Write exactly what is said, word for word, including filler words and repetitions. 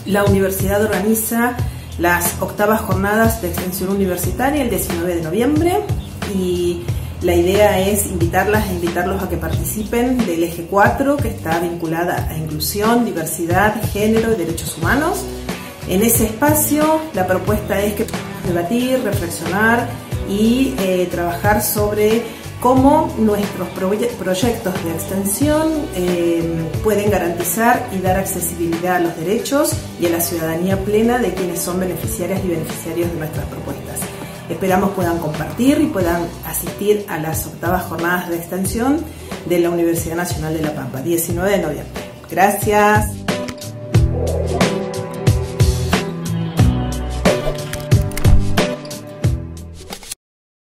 La universidad organiza las octavas jornadas de extensión universitaria el diecinueve de noviembre y la idea es invitarlas e invitarlos a que participen del eje cuatro, que está vinculada a inclusión, diversidad, género y derechos humanos. En ese espacio la propuesta es que podamos debatir, reflexionar y eh, trabajar sobre cómo nuestros proyectos de extensión eh, pueden garantizar y dar accesibilidad a los derechos y a la ciudadanía plena de quienes son beneficiarias y beneficiarios de nuestras propuestas. Esperamos puedan compartir y puedan asistir a las octavas jornadas de extensión de la Universidad Nacional de La Pampa, diecinueve de noviembre. Gracias.